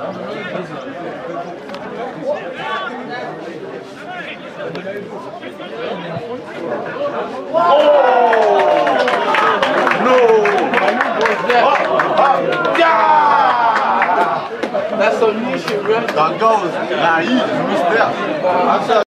That's some new shit, bro. That goes naive, missed out.